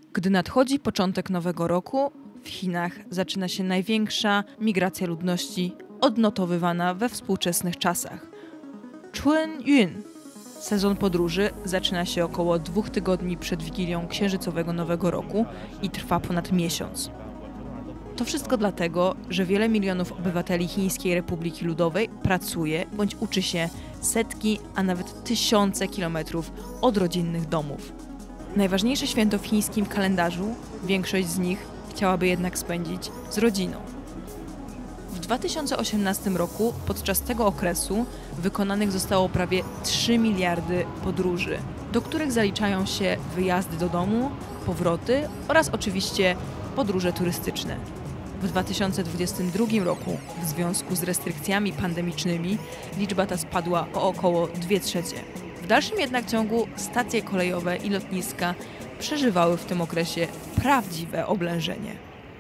Gdy nadchodzi początek nowego roku, w Chinach zaczyna się największa migracja ludności odnotowywana we współczesnych czasach. Chun Yun. Sezon podróży zaczyna się około 2 tygodni przed Wigilią Księżycowego Nowego Roku i trwa ponad miesiąc. To wszystko dlatego, że wiele milionów obywateli Chińskiej Republiki Ludowej pracuje bądź uczy się setki, a nawet tysiące kilometrów od rodzinnych domów. Najważniejsze święto w chińskim kalendarzu większość z nich chciałaby jednak spędzić z rodziną. W 2018 roku podczas tego okresu wykonanych zostało prawie 3 miliardy podróży, do których zaliczają się wyjazdy do domu, powroty oraz oczywiście podróże turystyczne. W 2022 roku w związku z restrykcjami pandemicznymi liczba ta spadła o około 2/3. W dalszym jednak ciągu stacje kolejowe i lotniska przeżywały w tym okresie prawdziwe oblężenie.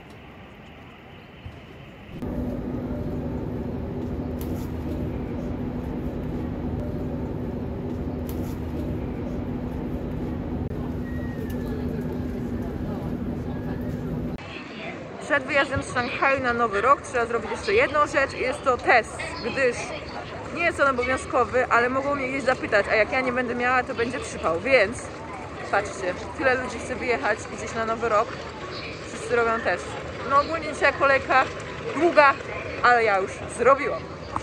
Przed wyjazdem z Szanghaju na Nowy Rok trzeba zrobić jeszcze jedną rzecz i jest to test, gdyż nie jest on obowiązkowy, ale mogą mnie gdzieś zapytać, a jak ja nie będę miała, to będzie przypał, więc patrzcie, tyle ludzi chce wyjechać gdzieś na Nowy Rok, wszyscy robią test. No ogólnie dzisiaj kolejka długa, ale ja już zrobiłam.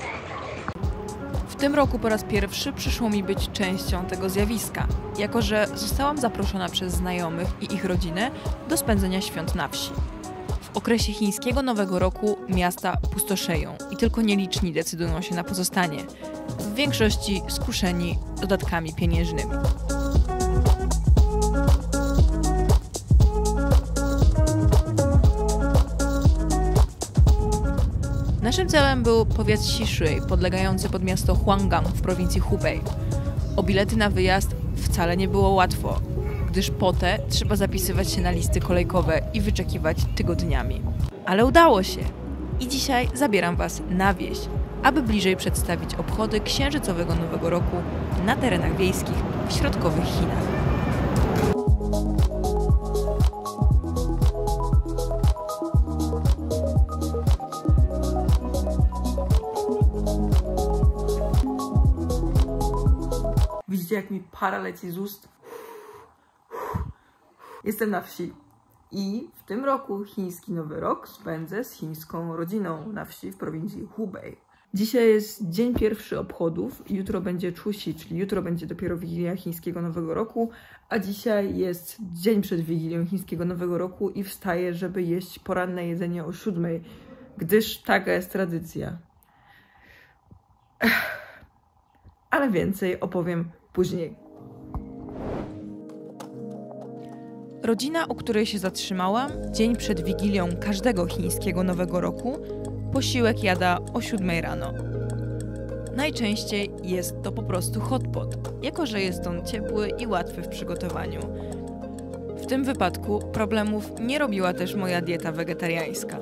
W tym roku po raz pierwszy przyszło mi być częścią tego zjawiska, jako że zostałam zaproszona przez znajomych i ich rodzinę do spędzenia świąt na wsi. W okresie chińskiego Nowego Roku miasta pustoszeją i tylko nieliczni decydują się na pozostanie, w większości skuszeni dodatkami pieniężnymi. Naszym celem był powiat Xishui, podlegający pod miasto Huanggang w prowincji Hubei. O bilety na wyjazd wcale nie było łatwo, gdyż po te trzeba zapisywać się na listy kolejkowe i wyczekiwać tygodniami. Ale udało się! I dzisiaj zabieram Was na wieś, aby bliżej przedstawić obchody Księżycowego Nowego Roku na terenach wiejskich w środkowych Chinach. Widzicie, jak mi para leci z ust? Jestem na wsi i w tym roku chiński Nowy Rok spędzę z chińską rodziną na wsi w prowincji Hubei. Dzisiaj jest dzień pierwszy obchodów, jutro będzie Chuxi, czyli jutro będzie dopiero Wigilia Chińskiego Nowego Roku, a dzisiaj jest dzień przed Wigilią Chińskiego Nowego Roku i wstaję, żeby jeść poranne jedzenie o 7, gdyż taka jest tradycja. Ale więcej opowiem później. Rodzina, u której się zatrzymałam, dzień przed Wigilią każdego chińskiego Nowego Roku, posiłek jada o 7 rano. Najczęściej jest to po prostu hot pot, jako że jest on ciepły i łatwy w przygotowaniu. W tym wypadku problemów nie robiła też moja dieta wegetariańska.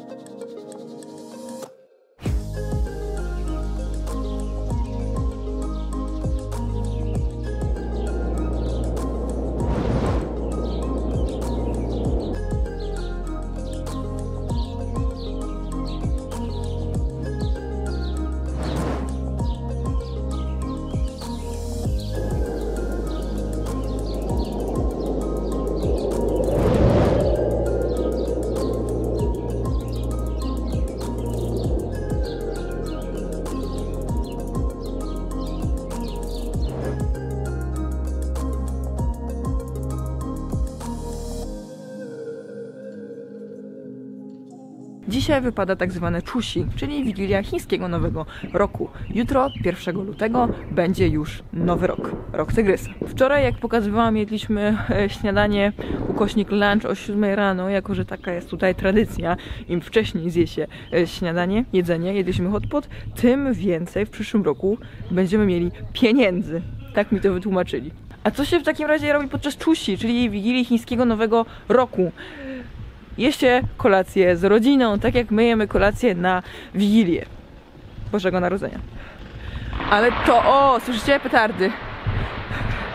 Dzisiaj wypada tak zwane Chuxi, czyli Wigilia Chińskiego Nowego Roku. Jutro, 1 lutego, będzie już Nowy Rok, Rok Tygrysa. Wczoraj, jak pokazywałam, jedliśmy śniadanie ukośnik lunch o 7 rano, jako że taka jest tutaj tradycja. Im wcześniej zje się śniadanie, jedzenie, jedliśmy hot pot, tym więcej w przyszłym roku będziemy mieli pieniędzy. Tak mi to wytłumaczyli. A co się w takim razie robi podczas Chuxi, czyli Wigilii Chińskiego Nowego Roku? Je się kolację z rodziną, tak jak my jemy kolację na Wigilię Bożego Narodzenia. Ale to, o, słyszycie? Petardy.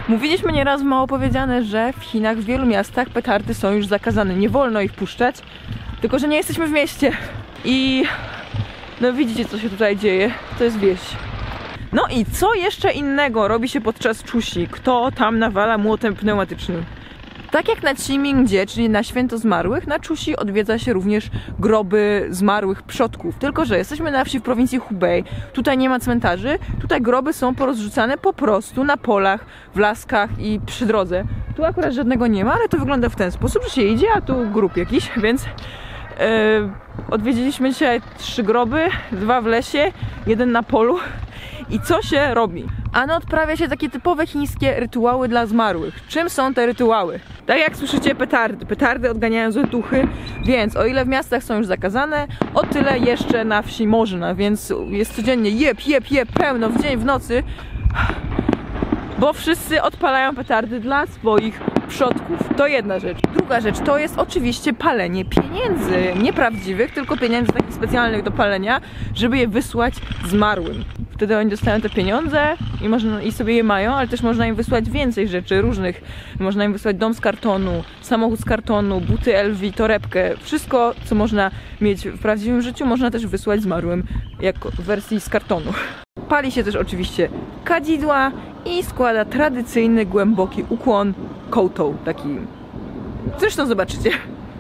Mówiliśmy nieraz w Mało Powiedziane, że w Chinach w wielu miastach petardy są już zakazane. Nie wolno ich puszczać, tylko że nie jesteśmy w mieście. I no widzicie, co się tutaj dzieje. To jest wieś. No i co jeszcze innego robi się podczas Chusi? Kto tam nawala młotem pneumatycznym? Tak jak na Qimingdzie, czyli na Święto Zmarłych, na Chusi odwiedza się również groby zmarłych przodków. Tylko że jesteśmy na wsi w prowincji Hubei. Tutaj nie ma cmentarzy. Tutaj groby są porozrzucane po prostu na polach, w laskach i przy drodze. Tu akurat żadnego nie ma, ale to wygląda w ten sposób, że się idzie, a tu grób jakiś, więc odwiedziliśmy dzisiaj 3 groby, 2 w lesie, 1 na polu. I co się robi? Ano odprawia się takie typowe chińskie rytuały dla zmarłych. Czym są te rytuały? Tak jak słyszycie, petardy. Petardy odganiają złe duchy, więc o ile w miastach są już zakazane, o tyle jeszcze na wsi można, więc jest codziennie jep, pełno, w dzień, w nocy, bo wszyscy odpalają petardy dla swoich przodków. To jedna rzecz. Druga rzecz to jest oczywiście palenie pieniędzy. Nie prawdziwych, tylko pieniędzy takich specjalnych do palenia, żeby je wysłać zmarłym. Wtedy oni dostają te pieniądze i sobie je mają, ale też można im wysłać więcej rzeczy różnych. Można im wysłać dom z kartonu, samochód z kartonu, buty LV, torebkę. Wszystko, co można mieć w prawdziwym życiu, można też wysłać zmarłym jako w wersji z kartonu. Pali się też oczywiście kadzidła i składa tradycyjny, głęboki ukłon kołtą, taki. Zresztą zobaczycie.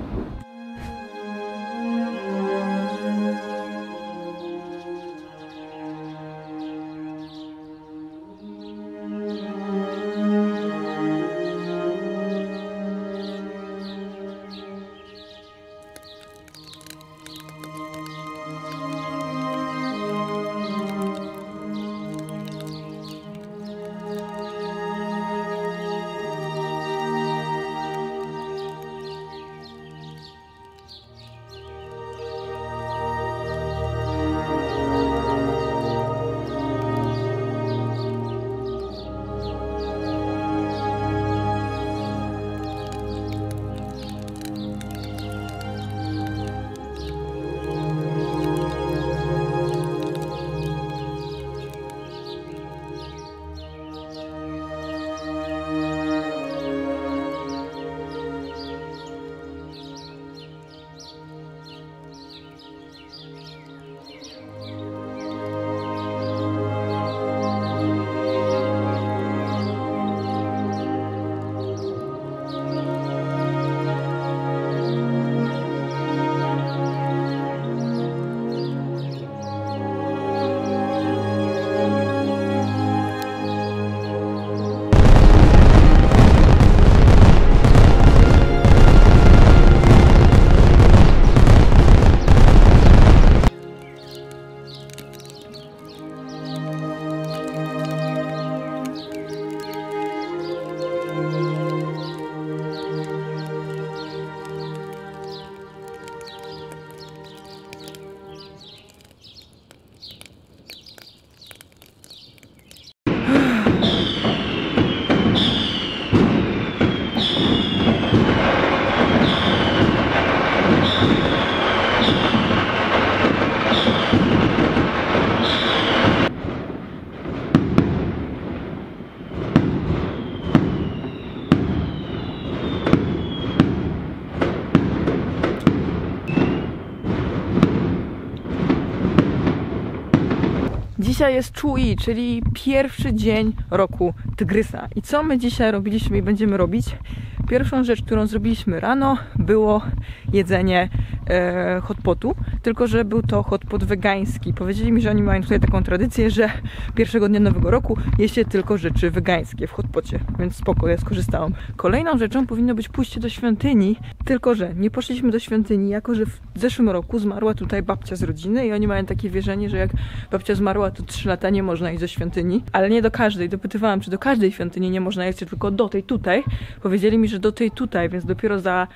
Dzisiaj jest Chuyi, czyli pierwszy dzień roku tygrysa. I co my dzisiaj robiliśmy i będziemy robić? Pierwszą rzecz, którą zrobiliśmy rano, było jedzenie hotpotu, tylko że był to hotpot wegański. Powiedzieli mi, że oni mają tutaj taką tradycję, że pierwszego dnia Nowego Roku je się tylko rzeczy wegańskie w hotpocie, więc spoko, ja skorzystałam. Kolejną rzeczą powinno być pójście do świątyni, tylko że nie poszliśmy do świątyni, jako że w zeszłym roku zmarła tutaj babcia z rodziny i oni mają takie wierzenie, że jak babcia zmarła, to 3 lata nie można iść do świątyni, ale nie do każdej. Dopytywałam, czy do każdej świątyni nie można iść, tylko do tej tutaj. Powiedzieli mi, że do tej tutaj, więc dopiero za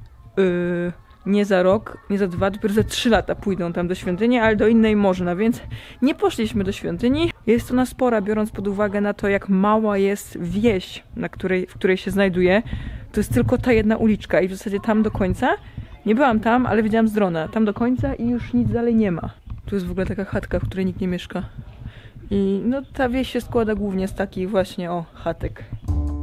nie za rok, nie za 2, dopiero za 3 lata pójdą tam do świątyni, ale do innej można, więc nie poszliśmy do świątyni. Jest ona spora, biorąc pod uwagę na to, jak mała jest wieś, w której się znajduje. To jest tylko ta jedna uliczka i w zasadzie tam do końca. Nie byłam tam, ale widziałam z drona. Tam do końca i już nic dalej nie ma. Tu jest w ogóle taka chatka, w której nikt nie mieszka. I no ta wieś się składa głównie z takich właśnie chatek.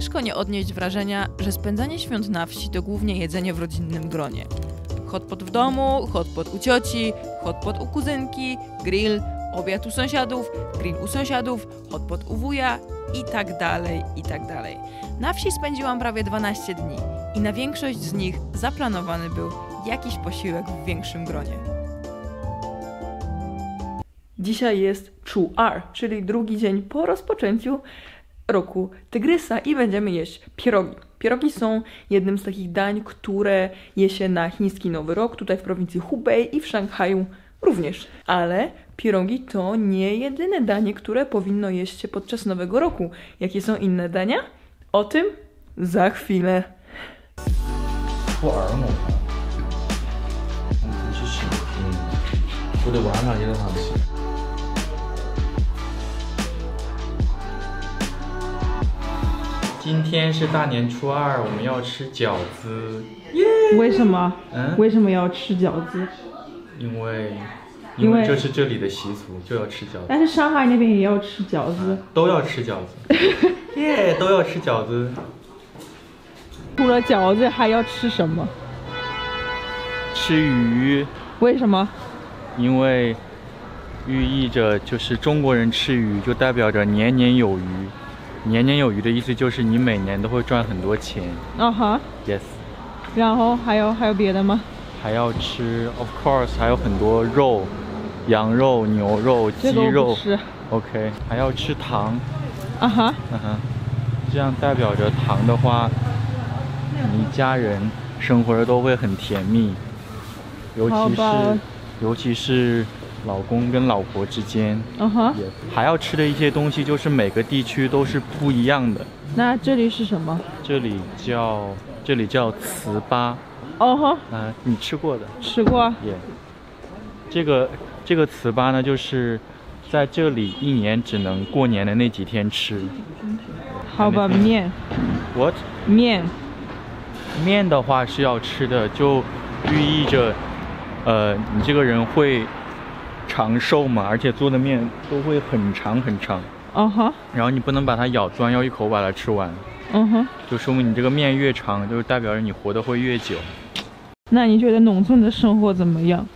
ciężko nie odnieść wrażenia, że spędzanie świąt na wsi to głównie jedzenie w rodzinnym gronie. Hotpot w domu, hotpot u cioci, hotpot u kuzynki, grill, obiad u sąsiadów, grill u sąsiadów, hotpot u wuja i tak dalej, i tak dalej. Na wsi spędziłam prawie 12 dni i na większość z nich zaplanowany był jakiś posiłek w większym gronie. Dzisiaj jest Chu'er, czyli drugi dzień po rozpoczęciu roku Tygrysa i będziemy jeść pierogi. Pierogi są jednym z takich dań, które je się na chiński Nowy Rok, tutaj w prowincji Hubei i w Szanghaju również. Ale pierogi to nie jedyne danie, które powinno jeść się podczas Nowego Roku. Jakie są inne dania? O tym za chwilę. 不耳目不是洗不得晚上也得上洗 今天是大年初二，我们要吃饺子。 为什么？ 嗯， 为什么要吃饺子？ 因为这是这里的习俗，就要吃饺子。 但是上海那边也要吃饺子， 都要吃饺子。耶，都要吃饺子。 除了饺子还要吃什么？ 吃鱼， 为什么？ 因为寓意着就是中国人吃鱼就代表着年年有余。年年有余的意思就是你每年都会赚很多钱。 啊哈 Yes。 然后还有别的吗？ 还要吃 ，of course， 还有很多肉，羊肉、牛肉、鸡肉。OK， 还要吃糖。 啊哈。 嗯哼，这样代表着糖的话，你一家人生活的都会很甜蜜，尤其是老公跟老婆之间。 嗯哼。 还要吃的一些东西就是每个地区都是不一样的。 那这里是什么？ 这里叫糍粑。 哦哈。 你吃过的？ 吃过。 这个糍粑呢，就是在这里一年只能过年的那几天吃。 好吧，面。 What？ 面的话是要吃的，就寓意着，你这个人会长寿嘛，而且做的面都会很长很长。 哦哈。 然后你不能把它咬断，要一口把它吃完。 嗯哼。 就说明你这个面越长，就是代表着你活得会越久。 那你觉得农村的生活怎么样？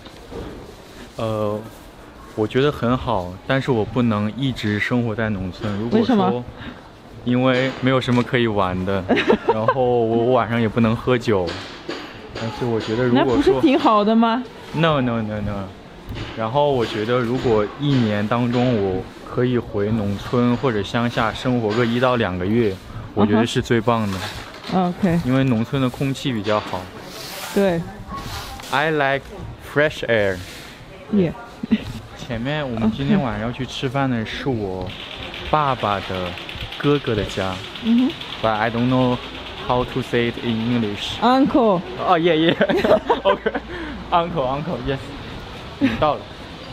我觉得很好，但是我不能一直生活在农村。如果说， 为什么？ 因为没有什么可以玩的，然后我晚上也不能喝酒。但是我觉得，如果说那不是挺好的吗 ？No。然后我觉得，如果一年当中我可以回农村或者乡下生活个1到2个月，我觉得是最棒的。 OK。 因为农村的空气比较好。 对。 I like fresh air。 Yeah。 前面我们今天晚上要去吃饭的是我爸爸的哥哥的家。 嗯哼。 But I don't know how to say it in English. Uncle。 哦，yeah。OK。Uncle。Yes。到了。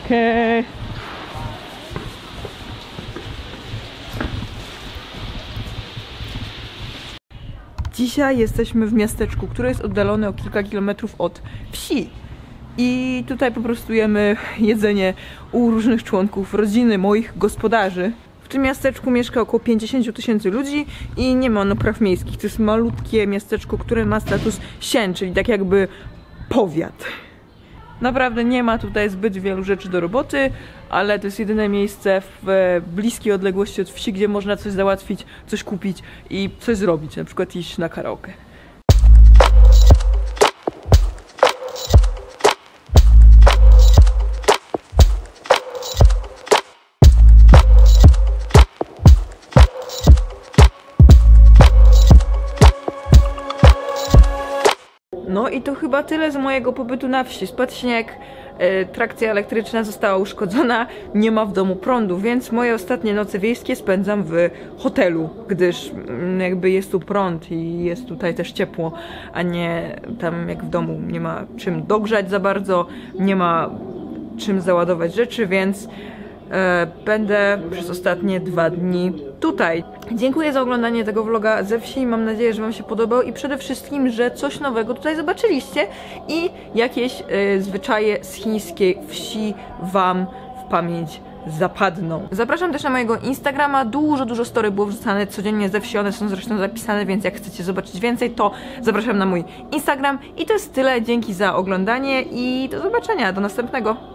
OK。Dzisiaj jesteśmy w miasteczku, które jest oddalone o kilka kilometrów od wsi. I tutaj po prostu jemy jedzenie u różnych członków rodziny moich gospodarzy. W tym miasteczku mieszka około 50 000 ludzi i nie ma ono praw miejskich. To jest malutkie miasteczko, które ma status sien, czyli tak jakby powiat. Naprawdę nie ma tutaj zbyt wielu rzeczy do roboty, ale to jest jedyne miejsce w bliskiej odległości od wsi, gdzie można coś załatwić, coś kupić i coś zrobić, na przykład iść na karaoke. No i to chyba tyle z mojego pobytu na wsi. Spadł śnieg, trakcja elektryczna została uszkodzona, nie ma w domu prądu, więc moje ostatnie noce wiejskie spędzam w hotelu, gdyż jakby jest tu prąd i jest tutaj też ciepło, a nie tam jak w domu. Nie ma czym dogrzać za bardzo, nie ma czym załadować rzeczy, więc będę przez ostatnie 2 dni tutaj. Dziękuję za oglądanie tego vloga ze wsi. Mam nadzieję, że wam się podobał i przede wszystkim, że coś nowego tutaj zobaczyliście i jakieś zwyczaje z chińskiej wsi wam w pamięć zapadną. Zapraszam też na mojego Instagrama, dużo story było wrzucane codziennie ze wsi, one są zresztą zapisane, więc jak chcecie zobaczyć więcej, to zapraszam na mój Instagram i to jest tyle, dzięki za oglądanie i do zobaczenia, do następnego.